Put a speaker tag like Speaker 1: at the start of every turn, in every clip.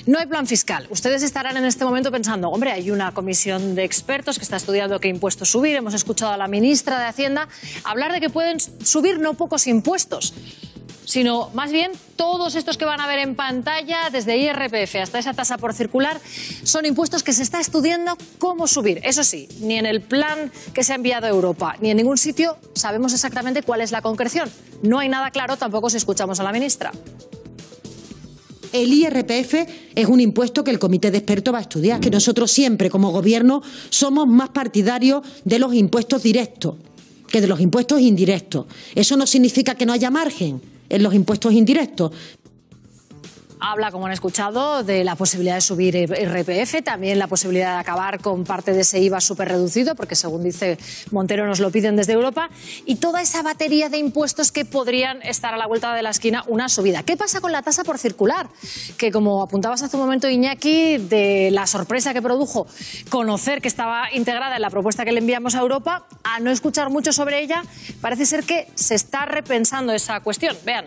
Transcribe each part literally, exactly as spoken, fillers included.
Speaker 1: No hay plan fiscal. Ustedes estarán en este momento pensando, hombre, hay una comisión de expertos que está estudiando qué impuestos subir. Hemos escuchado a la ministra de Hacienda hablar de que pueden subir no pocos impuestos, sino más bien todos estos que van a ver en pantalla, desde I R P F hasta esa tasa por circular, son impuestos que se está estudiando cómo subir. Eso sí, ni en el plan que se ha enviado a Europa, ni en ningún sitio sabemos exactamente cuál es la concreción. No hay nada claro, tampoco si escuchamos a la ministra.
Speaker 2: El I R P F es un impuesto que el comité de expertos va a estudiar, que nosotros siempre como gobierno somos más partidarios de los impuestos directos que de los impuestos indirectos. Eso no significa que no haya margen en los impuestos indirectos.
Speaker 1: Habla, como han escuchado, de la posibilidad de subir I R P F, también la posibilidad de acabar con parte de ese I V A súper reducido, porque según dice Montero nos lo piden desde Europa, y toda esa batería de impuestos que podrían estar a la vuelta de la esquina una subida. ¿Qué pasa con la tasa por circular? Que, como apuntabas hace un momento, Iñaki, de la sorpresa que produjo conocer que estaba integrada en la propuesta que le enviamos a Europa, a no escuchar mucho sobre ella, parece ser que se está repensando esa cuestión. Vean.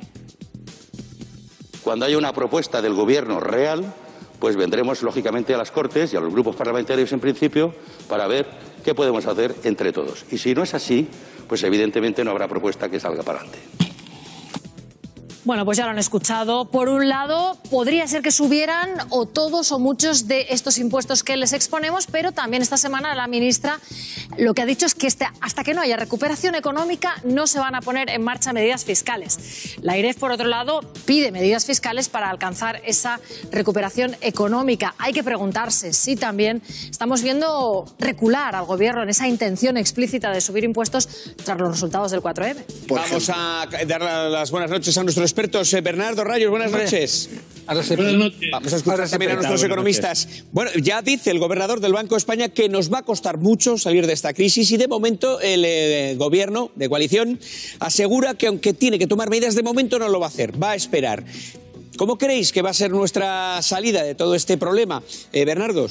Speaker 3: Cuando haya una propuesta del Gobierno real, pues vendremos lógicamente a las Cortes y a los grupos parlamentarios en principio para ver qué podemos hacer entre todos. Y si no es así, pues evidentemente no habrá propuesta que salga para adelante.
Speaker 1: Bueno, pues ya lo han escuchado. Por un lado, podría ser que subieran o todos o muchos de estos impuestos que les exponemos, pero también esta semana la ministra lo que ha dicho es que este, hasta que no haya recuperación económica no se van a poner en marcha medidas fiscales. La I R E F, por otro lado, pide medidas fiscales para alcanzar esa recuperación económica. Hay que preguntarse si también estamos viendo recular al Gobierno en esa intención explícita de subir impuestos tras los resultados del cuatro eme.
Speaker 4: Vamos a dar las buenas noches a nuestros expertos. Bernardo Rayos, buenas noches.
Speaker 5: Buenas noches.
Speaker 4: Vamos a escuchar también a nuestros economistas. Bueno, ya dice el gobernador del Banco de España que nos va a costar mucho salir de esta crisis y de momento el eh, gobierno de coalición asegura que aunque tiene que tomar medidas, de momento no lo va a hacer, va a esperar. ¿Cómo creéis que va a ser nuestra salida de todo este problema, eh, Bernardo?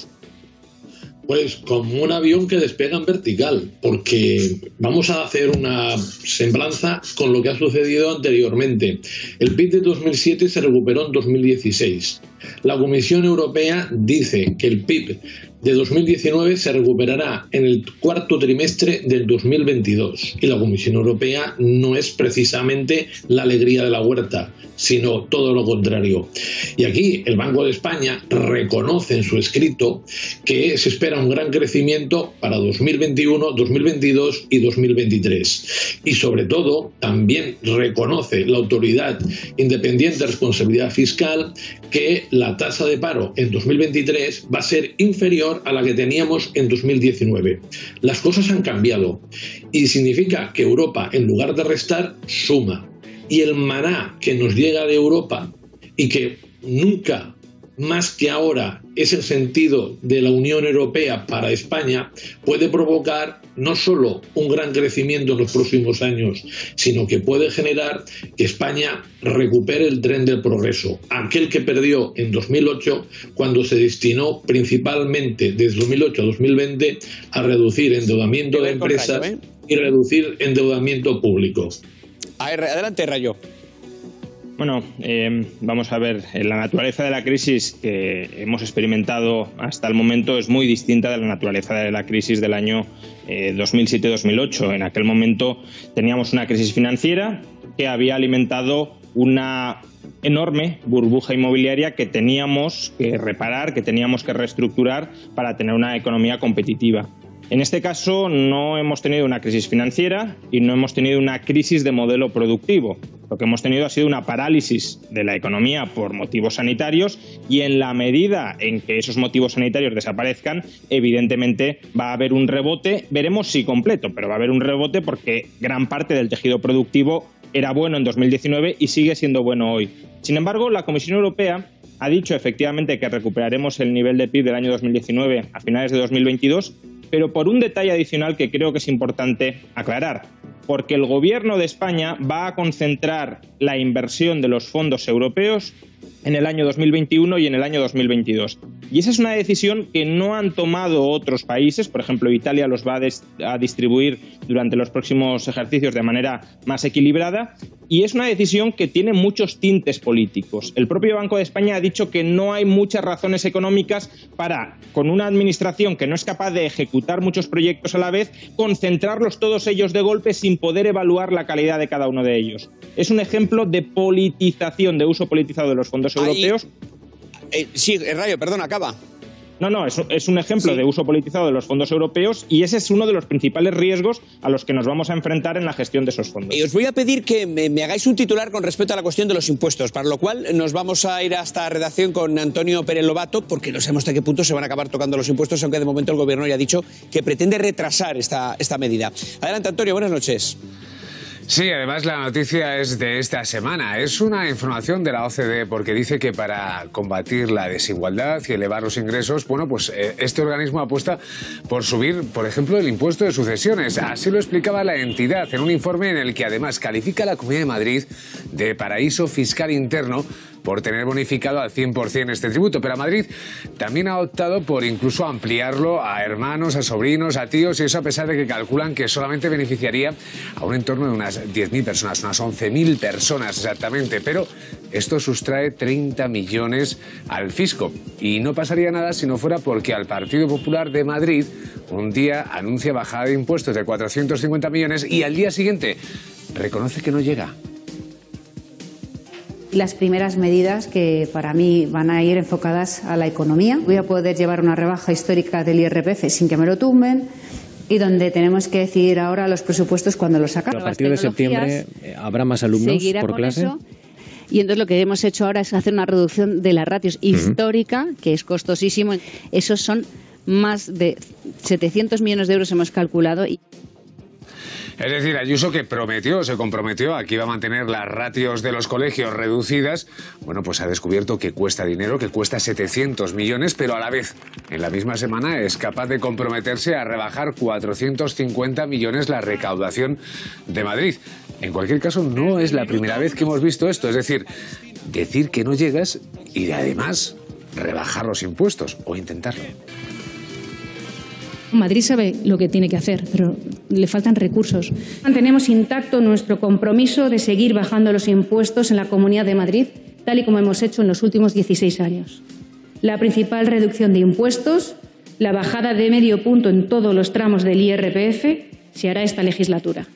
Speaker 5: Pues como un avión que despega en vertical, porque vamos a hacer una semblanza con lo que ha sucedido anteriormente. El P I B de dos mil siete se recuperó en dos mil dieciséis. La Comisión Europea dice que el P I B de dos mil diecinueve se recuperará en el cuarto trimestre del dos mil veintidós. Y la Comisión Europea no es precisamente la alegría de la huerta, sino todo lo contrario. Y aquí el Banco de España reconoce en su escrito que se espera un gran crecimiento para dos mil veintiuno, dos mil veintidós y dos mil veintitrés. Y sobre todo también reconoce la Autoridad Independiente de Responsabilidad Fiscal que la tasa de paro en dos mil veintitrés va a ser inferior a la que teníamos en dos mil diecinueve. Las cosas han cambiado y significa que Europa, en lugar de restar, suma. Y el maná que nos llega de Europa y que nunca más que ahora es el sentido de la Unión Europea para España, puede provocar no solo un gran crecimiento en los próximos años, sino que puede generar que España recupere el tren del progreso, aquel que perdió en dos mil ocho, cuando se destinó principalmente desde dos mil ocho a dos mil veinte a reducir endeudamiento de empresas Rayo, ¿eh? y reducir endeudamiento público.
Speaker 4: Adelante, Rayo.
Speaker 6: Bueno, eh, vamos a ver, la naturaleza de la crisis que hemos experimentado hasta el momento es muy distinta de la naturaleza de la crisis del año eh, dos mil siete dos mil ocho. En aquel momento teníamos una crisis financiera que había alimentado una enorme burbuja inmobiliaria que teníamos que reparar, que teníamos que reestructurar para tener una economía competitiva. En este caso no hemos tenido una crisis financiera y no hemos tenido una crisis de modelo productivo. Lo que hemos tenido ha sido una parálisis de la economía por motivos sanitarios y en la medida en que esos motivos sanitarios desaparezcan, evidentemente va a haber un rebote, veremos si completo, pero va a haber un rebote porque gran parte del tejido productivo era bueno en dos mil diecinueve y sigue siendo bueno hoy. Sin embargo, la Comisión Europea ha dicho efectivamente que recuperaremos el nivel de P I B del año dos mil diecinueve a finales de dos mil veintidós, pero por un detalle adicional que creo que es importante aclarar, porque el Gobierno de España va a concentrar la inversión de los fondos europeos en el año dos mil veintiuno y en el año dos mil veintidós. Y esa es una decisión que no han tomado otros países. Por ejemplo, Italia los va a, des- a distribuir durante los próximos ejercicios de manera más equilibrada. Y es una decisión que tiene muchos tintes políticos. El propio Banco de España ha dicho que no hay muchas razones económicas para, con una administración que no es capaz de ejecutar muchos proyectos a la vez, concentrarlos todos ellos de golpe sin poder evaluar la calidad de cada uno de ellos. Es un ejemplo de politización, de uso politizado de los fondos
Speaker 4: Ahí,
Speaker 6: europeos.
Speaker 4: Eh, sí, Rayo, perdón, acaba.
Speaker 6: No, no, es, es un ejemplo
Speaker 4: Sí.
Speaker 6: de uso politizado de los fondos europeos y ese es uno de los principales riesgos a los que nos vamos a enfrentar en la gestión de esos fondos.
Speaker 4: Y os voy a pedir que me, me hagáis un titular con respecto a la cuestión de los impuestos, para lo cual nos vamos a ir hasta redacción con Antonio Pérez Lobato, porque no sabemos hasta qué punto se van a acabar tocando los impuestos, aunque de momento el Gobierno ya ha dicho que pretende retrasar esta, esta medida. Adelante, Antonio, buenas noches.
Speaker 7: Sí, además la noticia es de esta semana. Es una información de la O C D E porque dice que para combatir la desigualdad y elevar los ingresos, bueno, pues eh, este organismo apuesta por subir, por ejemplo, el impuesto de sucesiones. Así lo explicaba la entidad en un informe en el que además califica a la Comunidad de Madrid de paraíso fiscal interno por tener bonificado al cien por cien este tributo. Pero a Madrid también ha optado por incluso ampliarlo a hermanos, a sobrinos, a tíos, y eso a pesar de que calculan que solamente beneficiaría a un entorno de unas diez mil personas, unas once mil personas exactamente. Pero esto sustrae treinta millones al fisco. Y no pasaría nada si no fuera porque al Partido Popular de Madrid un día anuncia bajada de impuestos de cuatrocientos cincuenta millones y al día siguiente reconoce que no llega.
Speaker 8: Las primeras medidas que para mí van a ir enfocadas a la economía. Voy a poder llevar una rebaja histórica del I R P F sin que me lo tumben y donde tenemos que decidir ahora los presupuestos cuando los sacamos.
Speaker 9: A partir de septiembre habrá más alumnos por clase. Eso.
Speaker 10: Y entonces lo que hemos hecho ahora es hacer una reducción de las ratios uh-huh. histórica, que es costosísimo. Esos son más de setecientos millones de euros hemos calculado. Y
Speaker 7: Es decir, Ayuso, que prometió, se comprometió a que iba a mantener las ratios de los colegios reducidas, bueno, pues ha descubierto que cuesta dinero, que cuesta setecientos millones, pero a la vez, en la misma semana, es capaz de comprometerse a rebajar cuatrocientos cincuenta millones la recaudación de Madrid. En cualquier caso, no es la primera vez que hemos visto esto, es decir, decir que no llegas y además rebajar los impuestos o intentarlo.
Speaker 11: Madrid sabe lo que tiene que hacer, pero le faltan recursos. Mantenemos intacto nuestro compromiso de seguir bajando los impuestos en la Comunidad de Madrid, tal y como hemos hecho en los últimos dieciséis años. La principal reducción de impuestos, la bajada de medio punto en todos los tramos del I R P F, se hará esta legislatura.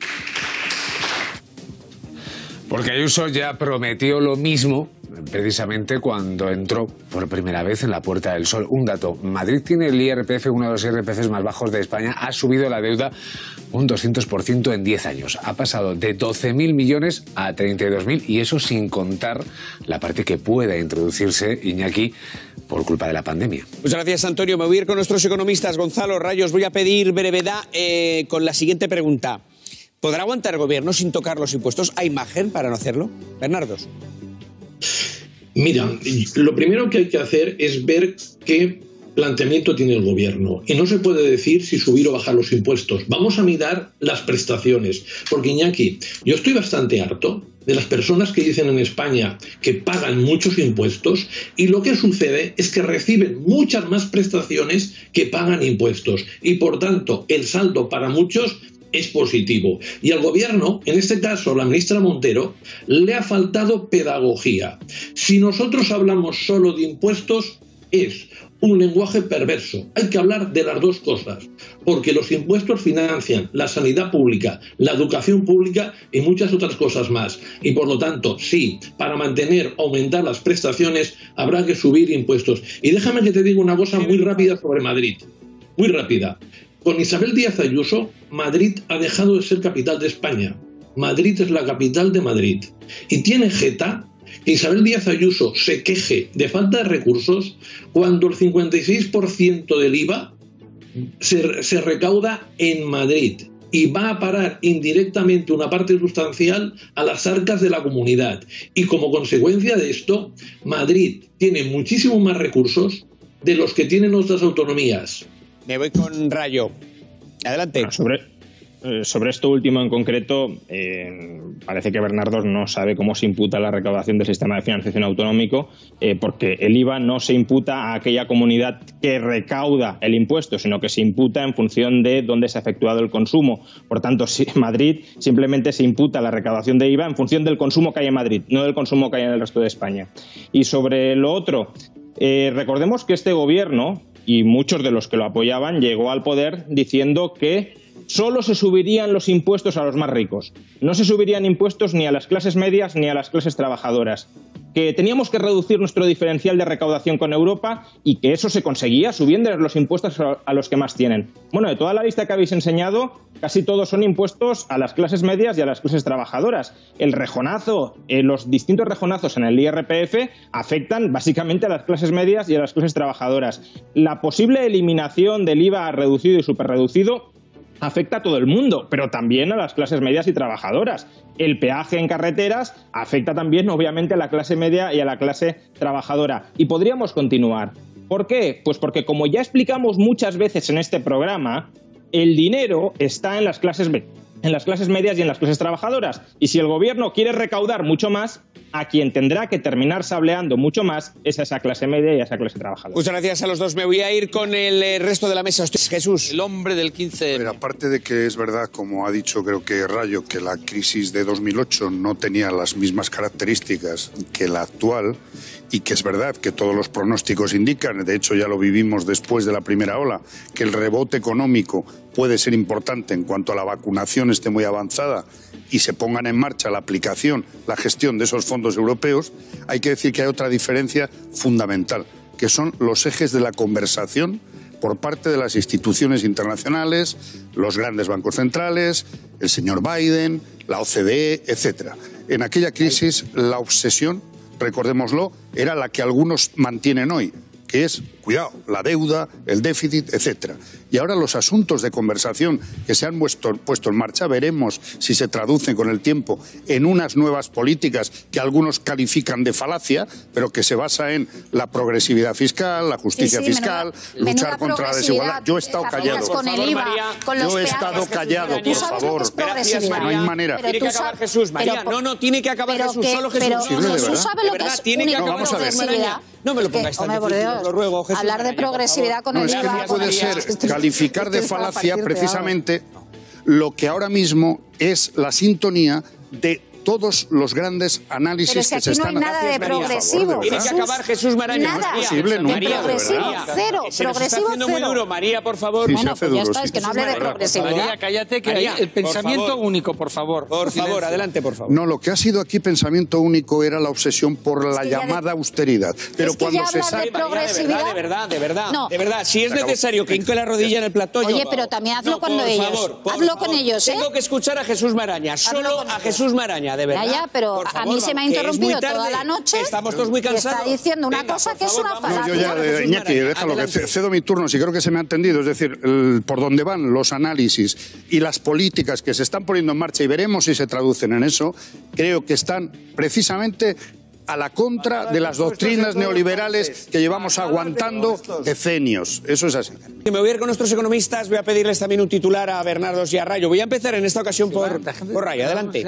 Speaker 7: Porque Ayuso ya prometió lo mismo precisamente cuando entró por primera vez en la Puerta del Sol. Un dato, Madrid tiene el I R P F, uno de los I R P Fs más bajos de España, ha subido la deuda un doscientos por ciento en diez años. Ha pasado de doce mil millones a treinta y dos mil y eso sin contar la parte que pueda introducirse, Iñaki, por culpa de la pandemia.
Speaker 4: Muchas gracias, Antonio. Me voy a ir con nuestros economistas. Gonzalo, Rayo, os voy a pedir brevedad eh, con la siguiente pregunta. ¿Podrá aguantar el gobierno sin tocar los impuestos? ¿Hay margen para no hacerlo? Bernardos.
Speaker 5: Mira, lo primero que hay que hacer es ver qué planteamiento tiene el gobierno. Y no se puede decir si subir o bajar los impuestos. Vamos a mirar las prestaciones. Porque, Iñaki, yo estoy bastante harto de las personas que dicen en España que pagan muchos impuestos y lo que sucede es que reciben muchas más prestaciones que pagan impuestos. Y, por tanto, el saldo para muchos es positivo. Y al gobierno, en este caso la ministra Montero, le ha faltado pedagogía. Si nosotros hablamos solo de impuestos, es un lenguaje perverso. Hay que hablar de las dos cosas, porque los impuestos financian la sanidad pública, la educación pública y muchas otras cosas más. Y por lo tanto, sí, para mantener o aumentar las prestaciones habrá que subir impuestos. Y déjame que te diga una cosa muy rápida sobre Madrid. Muy rápida. Con Isabel Díaz Ayuso, Madrid ha dejado de ser capital de España. Madrid es la capital de Madrid. Y tiene jeta que Isabel Díaz Ayuso se queje de falta de recursos cuando el cincuenta y seis por ciento del I V A se, se recauda en Madrid y va a parar indirectamente una parte sustancial a las arcas de la comunidad. Y como consecuencia de esto, Madrid tiene muchísimo más recursos de los que tienen otras autonomías.
Speaker 4: Me voy con Rayo. Adelante.
Speaker 6: Bueno, sobre, eh, sobre esto último en concreto, eh, parece que Bernardo no sabe cómo se imputa la recaudación del sistema de financiación autonómico, eh, porque el I V A no se imputa a aquella comunidad que recauda el impuesto, sino que se imputa en función de dónde se ha efectuado el consumo. Por tanto, si Madrid simplemente se imputa la recaudación de I V A en función del consumo que hay en Madrid, no del consumo que hay en el resto de España. Y sobre lo otro, eh, recordemos que este gobierno, y muchos de los que lo apoyaban, llegó al poder diciendo que solo se subirían los impuestos a los más ricos. No se subirían impuestos ni a las clases medias ni a las clases trabajadoras. Que teníamos que reducir nuestro diferencial de recaudación con Europa y que eso se conseguía subiendo los impuestos a los que más tienen. Bueno, de toda la lista que habéis enseñado, casi todos son impuestos a las clases medias y a las clases trabajadoras. El rejonazo, eh, los distintos rejonazos en el I R P F afectan básicamente a las clases medias y a las clases trabajadoras. La posible eliminación del I V A reducido y superreducido afecta a todo el mundo, pero también a las clases medias y trabajadoras. El peaje en carreteras afecta también, obviamente, a la clase media y a la clase trabajadora. Y podríamos continuar. ¿Por qué? Pues porque, como ya explicamos muchas veces en este programa, el dinero está en las clases medias. en las clases medias y en las clases trabajadoras. Y si el gobierno quiere recaudar mucho más, a quien tendrá que terminar sableando mucho más es a esa clase media y a esa clase trabajadora.
Speaker 4: Muchas gracias a los dos. Me voy a ir con el resto de la mesa. Jesús.
Speaker 12: El hombre del quince. Pero aparte de que es verdad, como ha dicho creo que Rayo, que la crisis de dos mil ocho no tenía las mismas características que la actual, y que es verdad que todos los pronósticos indican, de hecho ya lo vivimos después de la primera ola, que el rebote económico puede ser importante en cuanto a la vacunación esté muy avanzada y se pongan en marcha la aplicación, la gestión de esos fondos europeos, hay que decir que hay otra diferencia fundamental, que son los ejes de la conversación por parte de las instituciones internacionales, los grandes bancos centrales, el señor Biden, la O C D E, etcétera. En aquella crisis la obsesión, recordémoslo, era la que algunos mantienen hoy, que es, cuidado, la deuda, el déficit, etcétera. Y ahora los asuntos de conversación que se han puesto, puesto en marcha, veremos si se traducen con el tiempo en unas nuevas políticas que algunos califican de falacia, pero que se basa en la progresividad fiscal, la justicia sí, sí, fiscal, menuda, luchar menuda contra la desigualdad. Yo he estado callado.
Speaker 1: Con el I V A, con los
Speaker 12: Yo he estado callado, por favor.
Speaker 4: Gracias,
Speaker 12: no hay manera.
Speaker 4: Tiene que acabar Jesús, María. No, no, tiene que acabar Jesús,
Speaker 1: que,
Speaker 4: solo Jesús.
Speaker 1: Pero
Speaker 4: sí,
Speaker 1: Jesús sabe lo que es
Speaker 4: tiene que acabar
Speaker 12: vamos a ver.
Speaker 4: No me lo pongáis tan difícil, os lo ruego, Jesús.
Speaker 1: Hablar de progresividad con el I V A.
Speaker 12: No, es que no puede ser calificar de falacia precisamente lo que ahora mismo es la sintonía de todos los grandes análisis
Speaker 1: pero si
Speaker 12: que se
Speaker 1: no
Speaker 12: están
Speaker 1: hay nada de progresivo.
Speaker 4: Tiene que acabar Jesús Maraña.
Speaker 1: Nada.
Speaker 12: No es posible nunca,
Speaker 1: María, progresivo,
Speaker 12: María,
Speaker 1: cero.
Speaker 4: Se nos
Speaker 1: progresivo,
Speaker 4: está haciendo
Speaker 1: cero.
Speaker 4: muy duro, María, por favor.
Speaker 12: Sí,
Speaker 1: bueno, pues ya
Speaker 12: duro,
Speaker 1: está,
Speaker 12: sí.
Speaker 1: es que no hable de progresividad.
Speaker 13: María, cállate, que
Speaker 4: María,
Speaker 13: hay el pensamiento único, por favor.
Speaker 4: Por favor, adelante, por favor.
Speaker 12: No, lo que ha sido aquí pensamiento único era la obsesión por la llamada
Speaker 1: de...
Speaker 12: austeridad. Pero
Speaker 1: es que
Speaker 12: cuando
Speaker 1: ya
Speaker 12: se
Speaker 1: sabe...
Speaker 12: sabe...
Speaker 1: de progresividad.
Speaker 4: De verdad, de verdad,
Speaker 1: no.
Speaker 4: de verdad. Si es necesario que hinque la rodilla en el plató,
Speaker 1: Oye,
Speaker 4: yo...
Speaker 1: pero también hazlo
Speaker 4: no,
Speaker 1: cuando
Speaker 4: por
Speaker 1: ellos.
Speaker 4: Favor, por
Speaker 1: hazlo
Speaker 4: favor.
Speaker 1: con ellos, ¿eh?
Speaker 4: Tengo que escuchar a Jesús Maraña, solo a Jesús Maraña, de verdad.
Speaker 1: Ya, ya, pero a mí se me ha interrumpido toda la noche.
Speaker 4: Estamos todos muy cansados.
Speaker 1: Está diciendo una
Speaker 4: Venga,
Speaker 1: cosa que
Speaker 4: favor,
Speaker 1: es una
Speaker 4: vamos.
Speaker 1: falacia.
Speaker 12: No, yo ya, Iñaki, déjalo, que cedo mi turno, si creo que se me ha entendido. Es decir, el, por dónde van los análisis y las políticas que se están poniendo en marcha, y veremos si se traducen en eso, creo que están precisamente a la contra de las doctrinas neoliberales que llevamos aguantando decenios. Eso es así.
Speaker 4: Me voy a ir con nuestros economistas, voy a pedirles también un titular a Bernardo y a Rayo. Voy a empezar en esta ocasión por, por Rayo, adelante.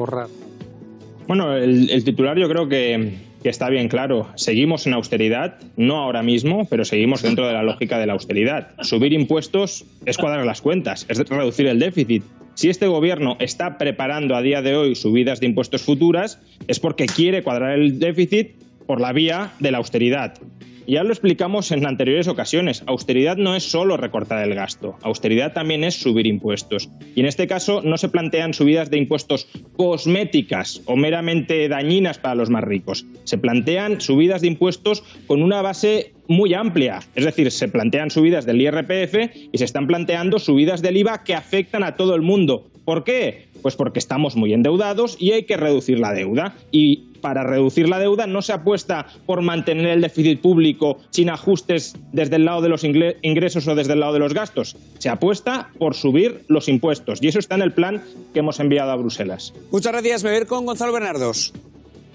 Speaker 6: Bueno, el, el titular yo creo que, que está bien claro. Seguimos en austeridad, no ahora mismo, pero seguimos dentro de la lógica de la austeridad. Subir impuestos es cuadrar las cuentas, es reducir el déficit. Si este gobierno está preparando a día de hoy subidas de impuestos futuras, es porque quiere cuadrar el déficit por la vía de la austeridad. Ya lo explicamos en anteriores ocasiones, austeridad no es solo recortar el gasto, austeridad también es subir impuestos. Y en este caso no se plantean subidas de impuestos cosméticas o meramente dañinas para los más ricos, se plantean subidas de impuestos con una base muy amplia, es decir, se plantean subidas del I R P F y se están planteando subidas del I V A que afectan a todo el mundo. ¿Por qué? Pues porque estamos muy endeudados y hay que reducir la deuda. Y para reducir la deuda no se apuesta por mantener el déficit público sin ajustes desde el lado de los ingresos o desde el lado de los gastos. Se apuesta por subir los impuestos y eso está en el plan que hemos enviado a Bruselas.
Speaker 4: Muchas gracias. Me voy a ir con Gonzalo Bernardos.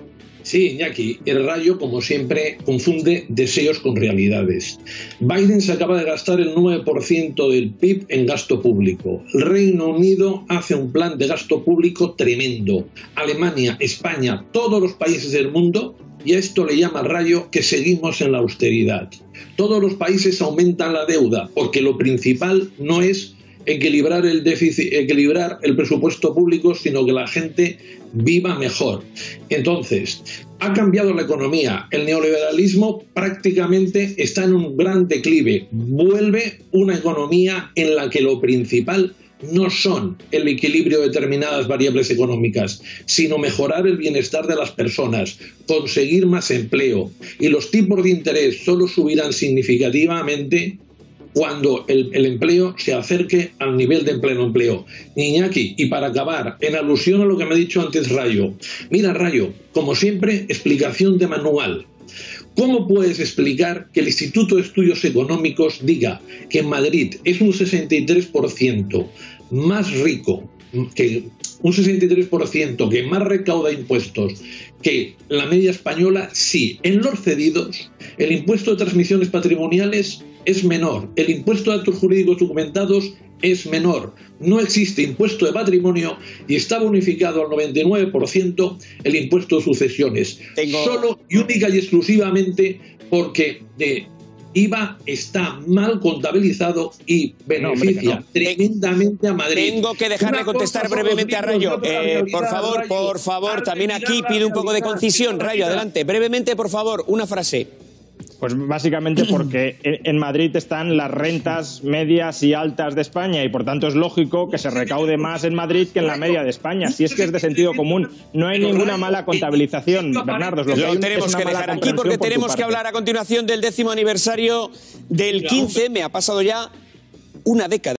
Speaker 5: Sí, Iñaki, el Rayo, como siempre, confunde deseos con realidades. Biden se acaba de gastar el nueve por ciento del P I B en gasto público. El Reino Unido hace un plan de gasto público tremendo. Alemania, España, todos los países del mundo, y a esto le llama el Rayo que seguimos en la austeridad. Todos los países aumentan la deuda, porque lo principal no es equilibrar el déficit, equilibrar el presupuesto público, sino que la gente viva mejor. Entonces, ha cambiado la economía. El neoliberalismo prácticamente está en un gran declive. Vuelve una economía en la que lo principal no son el equilibrio de determinadas variables económicas, sino mejorar el bienestar de las personas, conseguir más empleo. Y los tipos de interés solo subirán significativamente cuando el, el empleo se acerque al nivel de pleno empleo. Iñaki, y para acabar, en alusión a lo que me ha dicho antes Rayo, mira Rayo, como siempre, explicación de manual. ¿Cómo puedes explicar que el Instituto de Estudios Económicos diga que en Madrid es un sesenta y tres por ciento más rico, que un sesenta y tres por ciento que más recauda impuestos que la media española? Sí, en los cedidos el impuesto de transmisiones patrimoniales es menor, el impuesto de actos jurídicos documentados es menor, no existe impuesto de patrimonio y está bonificado al noventa y nueve por ciento el impuesto de sucesiones. Tengo... Solo y única y exclusivamente porque de I V A está mal contabilizado y beneficia no, hombre, no. tremendamente a Madrid.
Speaker 4: Tengo que dejarle Una contestar brevemente a Rayo. Eh, por favor, Rayo. por favor, también aquí pido un poco de concisión. Rayo, adelante. Brevemente, por favor, una frase.
Speaker 6: Pues básicamente porque en Madrid están las rentas medias y altas de España y por tanto es lógico que se recaude más en Madrid que en la media de España. Si es que es de sentido común, no hay ninguna mala contabilización, Bernardo. Lo, que
Speaker 4: lo tenemos que dejar aquí porque tenemos que hablar a continuación del décimo aniversario del quince. Me ha pasado ya una década.